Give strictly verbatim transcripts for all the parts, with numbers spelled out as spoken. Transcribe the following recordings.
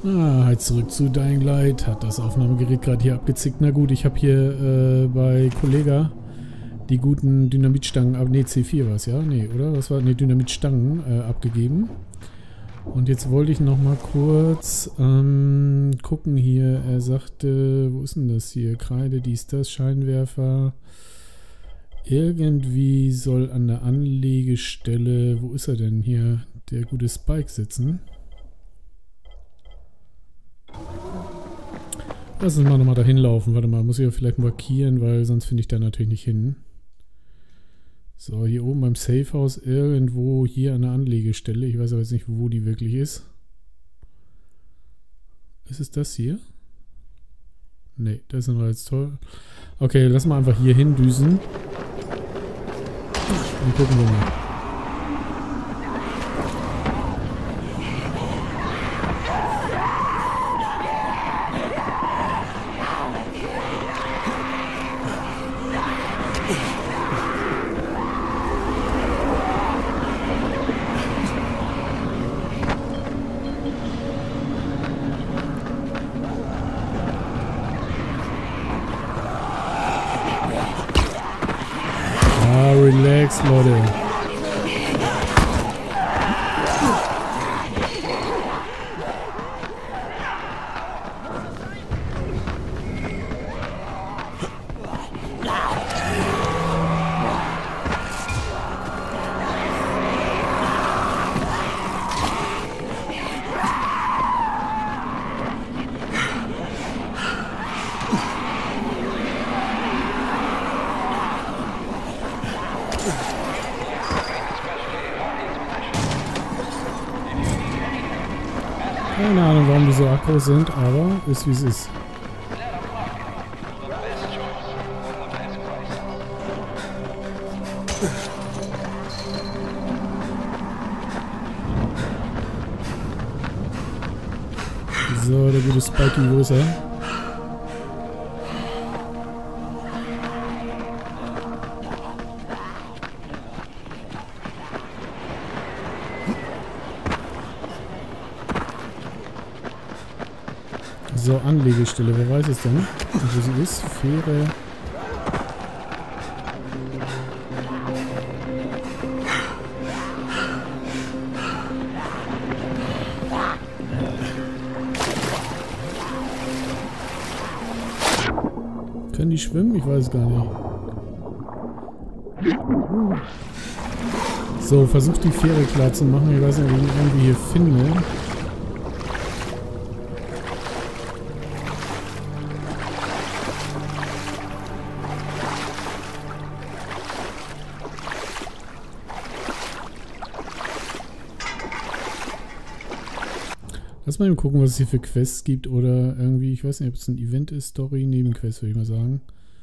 Ah, halt zurück zu Dying Light. Hat das Aufnahmegerät gerade hier abgezickt. Na gut, ich habe hier äh, bei Kollega die guten Dynamitstangen, ab, nee, C vier war es, ja? Nee, oder? Was war? Nee, Dynamitstangen äh, abgegeben. Und jetzt wollte ich noch mal kurz ähm, gucken hier. Er sagte, wo ist denn das hier? Kreide, dies, das, Scheinwerfer. Irgendwie soll an der Anlegestelle, wo ist er denn hier, der gute Spike sitzen? Lass uns mal nochmal dahin laufen. Warte mal, muss ich ja vielleicht markieren, weil sonst finde ich da natürlich nicht hin. So, hier oben beim Safehouse irgendwo hier an der Anlegestelle. Ich weiß aber jetzt nicht, wo die wirklich ist. Ist es das hier? Ne, das ist noch jetzt toll. Okay, lass mal einfach hier hindüsen. Und gucken wir mal. Relax, Leute. Keine Ahnung, warum die so aggro sind, aber ist wie es ist. So, der gute Spikey, wo ist er? So, Anlegestelle, wer weiß es denn? Wo sie ist? Fähre. Können die schwimmen? Ich weiß es gar nicht. So, versucht die Fähre klar zu machen. Ich weiß nicht, ob ich ihn irgendwie hier finde. Lass mal eben gucken, was es hier für Quests gibt oder irgendwie, ich weiß nicht, ob es ein Event ist, Story, Nebenquest, würde ich mal sagen.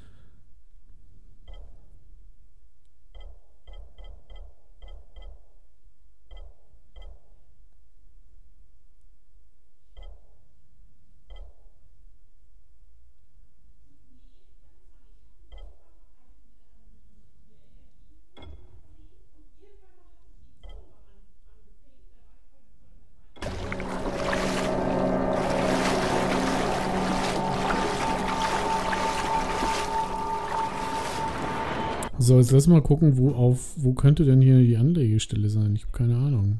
So, jetzt lass mal gucken, wo auf, wo könnte denn hier die Anlegestelle sein? Ich habe keine Ahnung.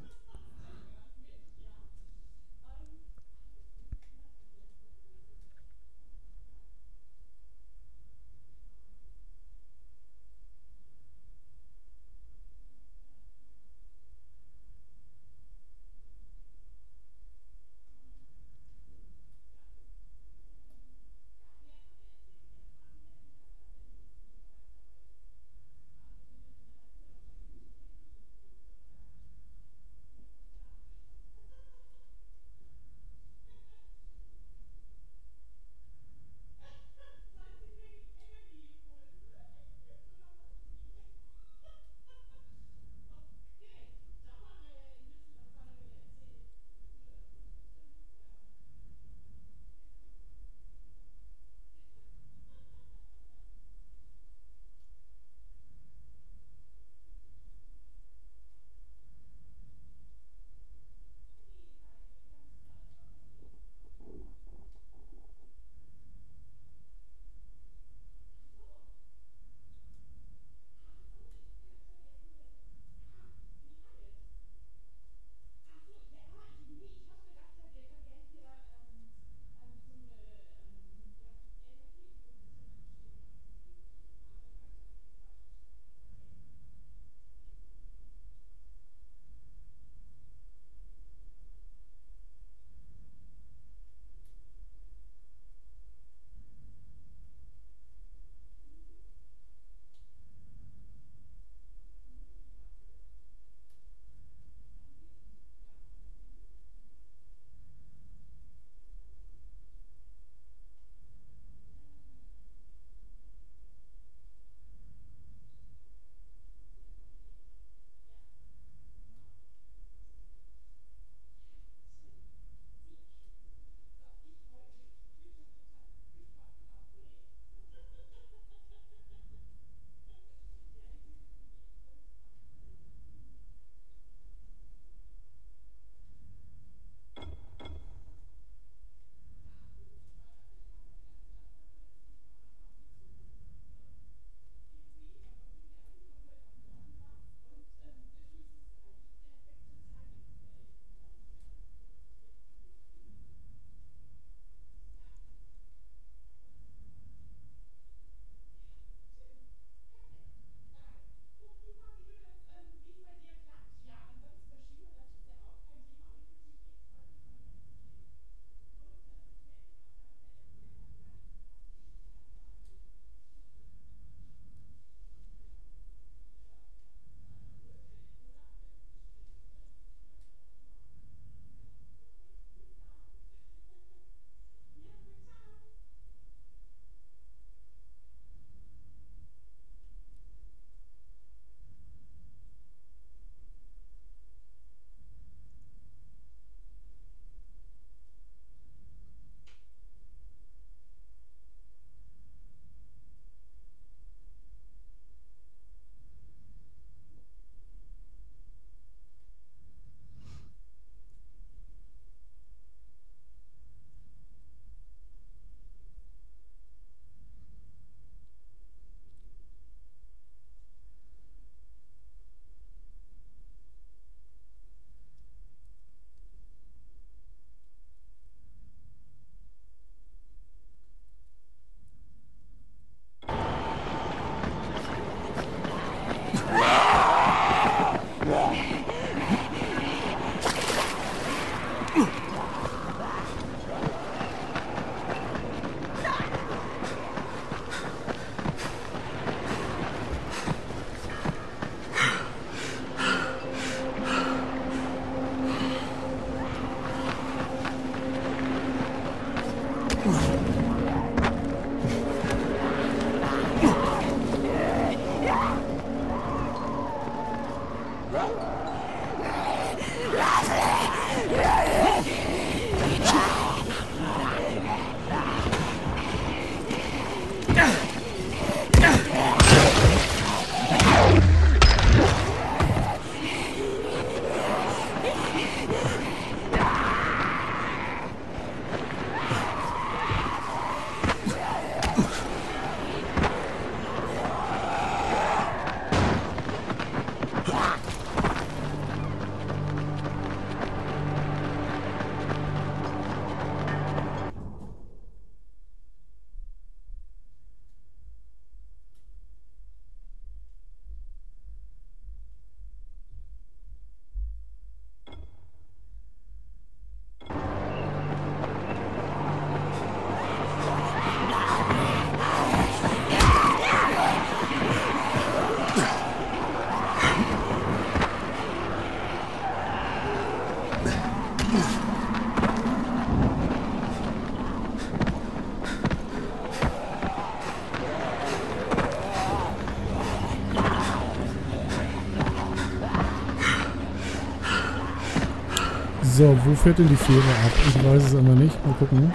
So, wo fährt denn die Fähre ab? Ich weiß es aber nicht. Mal gucken.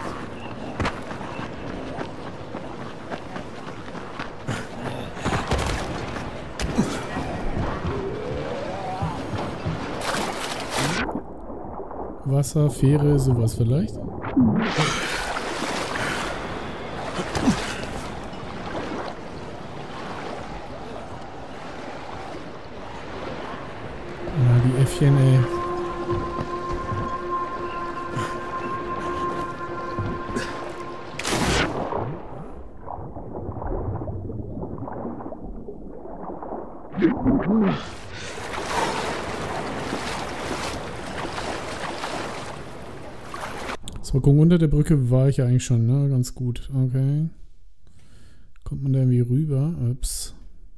Wasser, Fähre, sowas vielleicht? Ah, die Äffchen, ey. So, gucken, unter der Brücke war ich ja eigentlich schon, ne? Ganz gut. Okay. Kommt man da irgendwie rüber? Ups.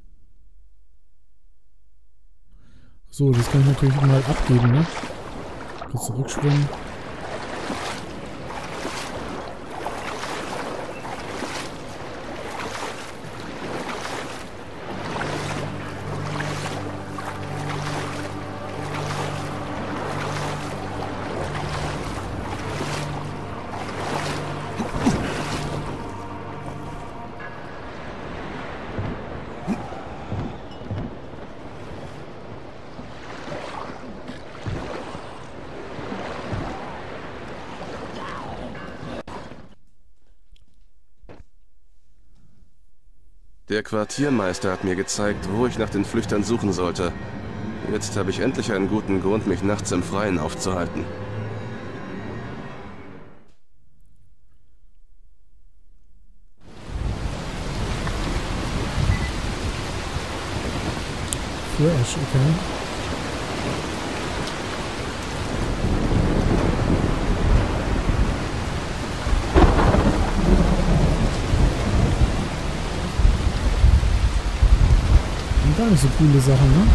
So, das kann ich natürlich mal abgeben, ne? Kurz zurückschwimmen. Der Quartiermeister hat mir gezeigt, wo ich nach den Flüchtern suchen sollte. Jetzt habe ich endlich einen guten Grund, mich nachts im Freien aufzuhalten. Fresh, okay. Gar nicht so coole Sachen, ne?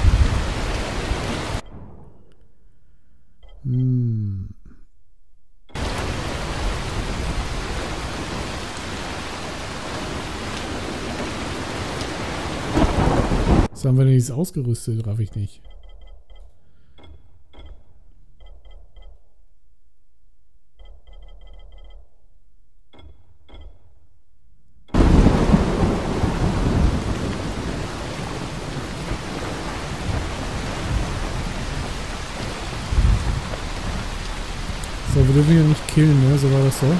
Hm. Was haben wir denn jetzt ausgerüstet? Raff ich nicht. So, wir dürfen ja nicht killen, ne? So war das so.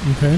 Okay.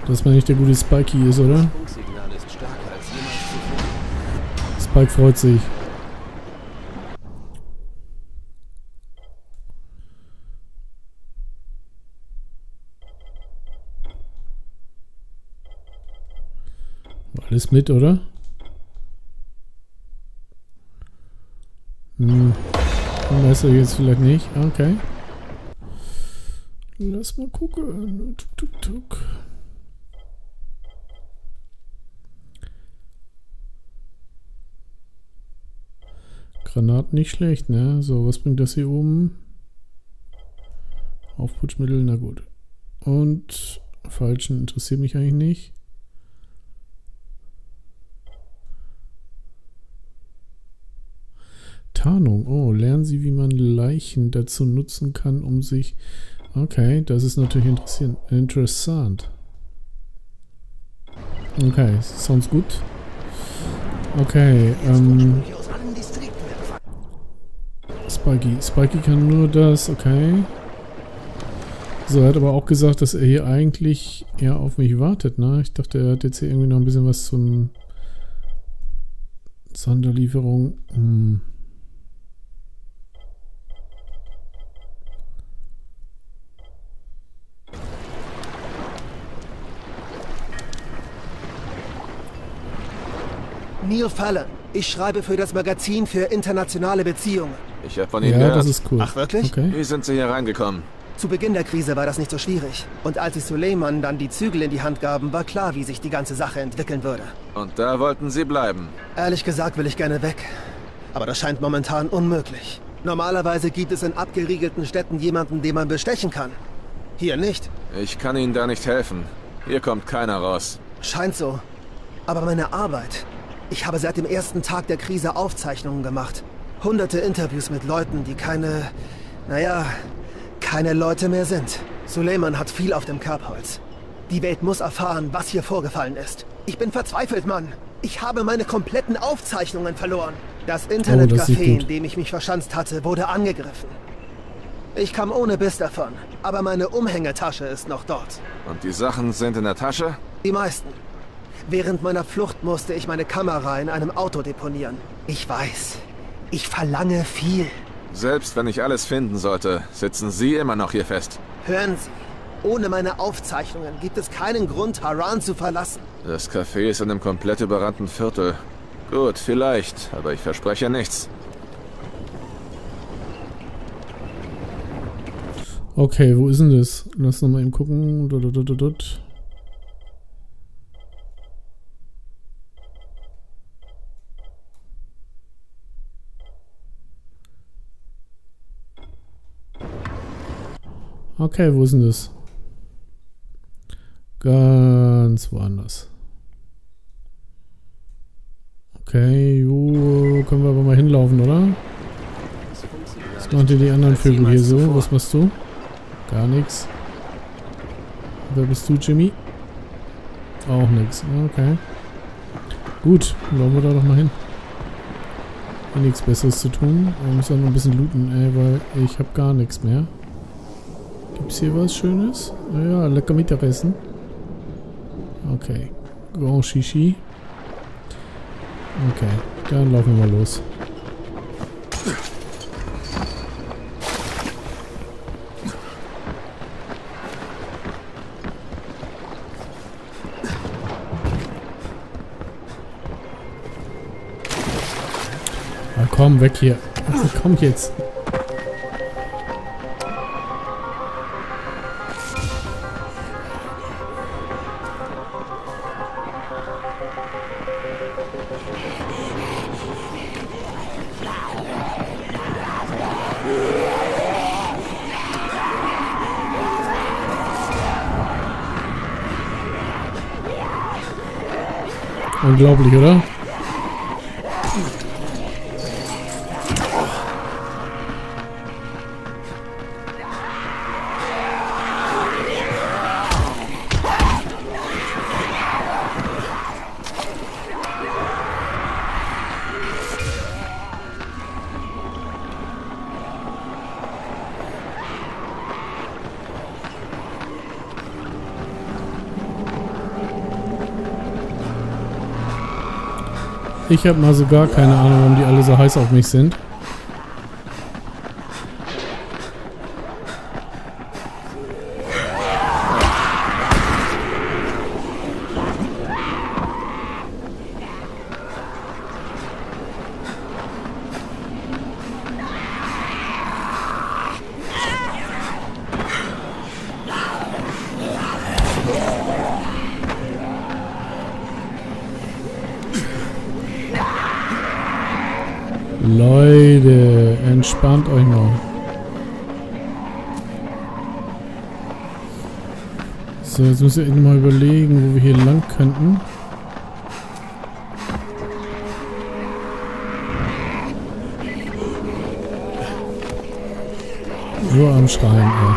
Dass man nicht der gute Spikey ist, oder? Funksignal ist stärker als jemals zuvor. Spike freut sich. Alles mit, oder? Hm. Weiß er jetzt vielleicht nicht. Okay. Lass mal gucken. Tuk, tuk, tuk. Granaten nicht schlecht, ne? So, was bringt das hier oben? Aufputschmittel, na gut. Und Falschen interessiert mich eigentlich nicht. Tarnung. Oh, lernen Sie, wie man Leichen dazu nutzen kann, um sich... Okay, das ist natürlich interessant. Interessant. Okay, sounds gut. Okay, ähm... Spikey. Spikey kann nur das, okay. So, er hat aber auch gesagt, dass er hier eigentlich eher auf mich wartet, ne? Ich dachte, er hat jetzt hier irgendwie noch ein bisschen was zum... Sonderlieferung. Hm. Neil Fallon. Ich schreibe für das Magazin für internationale Beziehungen. Ich habe von Ihnen Ja, gehört. das ist cool. Ach, wirklich? Okay. Wie sind Sie hier reingekommen? Zu Beginn der Krise war das nicht so schwierig. Und als sie Suleiman dann die Zügel in die Hand gaben, war klar, wie sich die ganze Sache entwickeln würde. Und da wollten Sie bleiben. Ehrlich gesagt will ich gerne weg. Aber das scheint momentan unmöglich. Normalerweise gibt es in abgeriegelten Städten jemanden, den man bestechen kann. Hier nicht. Ich kann Ihnen da nicht helfen. Hier kommt keiner raus. Scheint so. Aber meine Arbeit... Ich habe seit dem ersten Tag der Krise Aufzeichnungen gemacht. Hunderte Interviews mit Leuten, die keine... Naja, keine Leute mehr sind. Suleiman hat viel auf dem Kerbholz. Die Welt muss erfahren, was hier vorgefallen ist. Ich bin verzweifelt, Mann. Ich habe meine kompletten Aufzeichnungen verloren. Das Internetcafé, in dem ich mich verschanzt hatte, wurde angegriffen. Ich kam ohne Biss davon, aber meine Umhängetasche ist noch dort. Und die Sachen sind in der Tasche? Die meisten. Während meiner Flucht musste ich meine Kamera in einem Auto deponieren. Ich weiß, ich verlange viel. Selbst wenn ich alles finden sollte, sitzen Sie immer noch hier fest. Hören Sie, ohne meine Aufzeichnungen gibt es keinen Grund, Harran zu verlassen. Das Café ist in einem komplett überrannten Viertel. Gut, vielleicht, aber ich verspreche nichts. Okay, wo ist denn das? Lass noch mal eben gucken. Dut, dut, dut, dut. Okay, wo ist denn das? Ganz woanders. Okay, jo, können wir aber mal hinlaufen, oder? Was machen die, die anderen Vögel hier so? Was machst du? Gar nichts. Wer bist du, Jimmy? Auch nichts. Okay. Gut, laufen wir da doch mal hin. Hier nichts Besseres zu tun. Wir müssen auch noch ein bisschen looten, ey, weil ich habe gar nichts mehr. Gibt's hier was Schönes? Ah ja, lecker Mittagessen. Okay. Grand Shishi. Okay, dann laufen wir mal los. Na komm, weg hier. Komm jetzt. Unglaublich, oder? Ich habe mal so gar keine Ahnung, warum die alle so heiß auf mich sind. Leute, entspannt euch mal. So, jetzt müssen wir mal überlegen, wo wir hier lang könnten. Nur am Schreien, ey.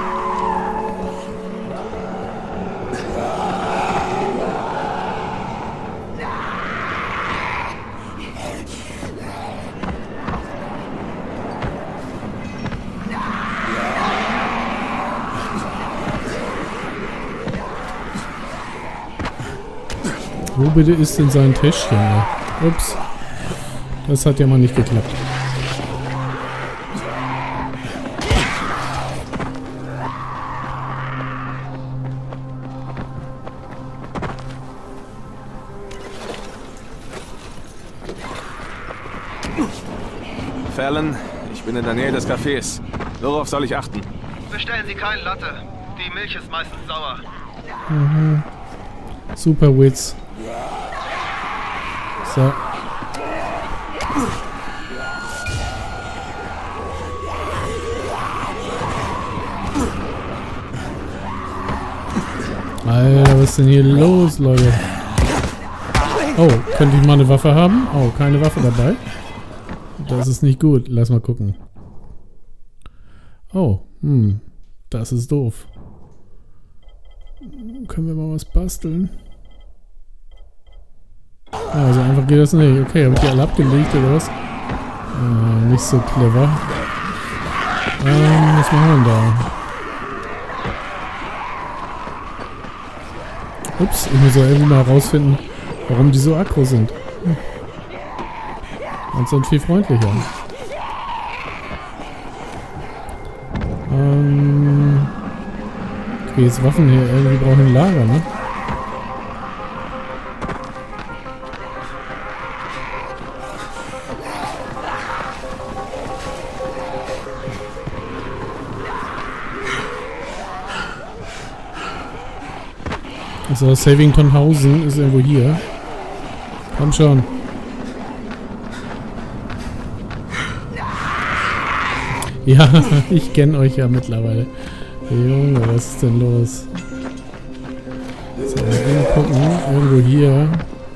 Wo bitte ist denn sein Täschchen? Ups. Das hat ja mal nicht geklappt. Fallon, ich bin in der Nähe des Cafés. Worauf soll ich achten? Bestellen Sie keinen Latte. Die Milch ist meistens sauer. Mhm. Super Witz. So. Alter, was ist denn hier los, Leute? Oh, könnte ich mal eine Waffe haben? Oh, keine Waffe dabei. Das ist nicht gut. Lass mal gucken. Oh, hm. Das ist doof. Können wir mal was basteln? Also einfach geht das nicht. Okay, habe ich die alle abgelegt oder was? Ah, nicht so clever. Ähm, was machen wir denn da? Ups, ich muss ja irgendwie mal herausfinden, warum die so aggro sind. Hm. Und sind viel freundlicher. Ähm... Okay, jetzt Waffen hier. Irgendwie brauchen wir ein Lager, ne? Also Savingtonhausen ist irgendwo hier. Komm schon. Ja, ich kenne euch ja mittlerweile. Junge, was ist denn los? So, mal gucken. Irgendwo hier.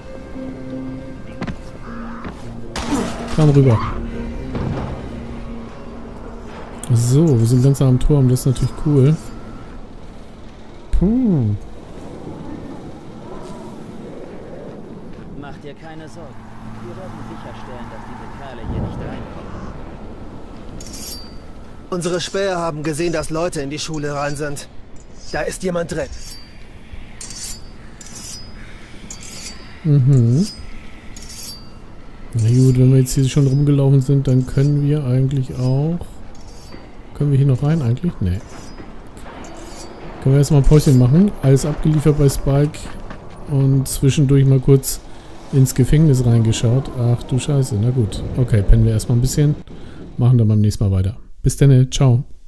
Komm rüber. So, wir sind ganz am Turm. Das ist natürlich cool. Puh. Mach dir keine Sorgen. Wir werden sicherstellen, dass diese Kerle hier nicht reinkommen. Unsere Späher haben gesehen, dass Leute in die Schule rein sind. Da ist jemand drin. Mhm. Na gut, wenn wir jetzt hier schon rumgelaufen sind, dann können wir eigentlich auch... Können wir hier noch rein eigentlich? Nee. Können wir erstmal ein Päuschen machen. Alles abgeliefert bei Spike. Und zwischendurch mal kurz ins Gefängnis reingeschaut. Ach du Scheiße, na gut. Okay, pennen wir erstmal ein bisschen. Machen dann beim nächsten Mal weiter. Bis dann, ciao.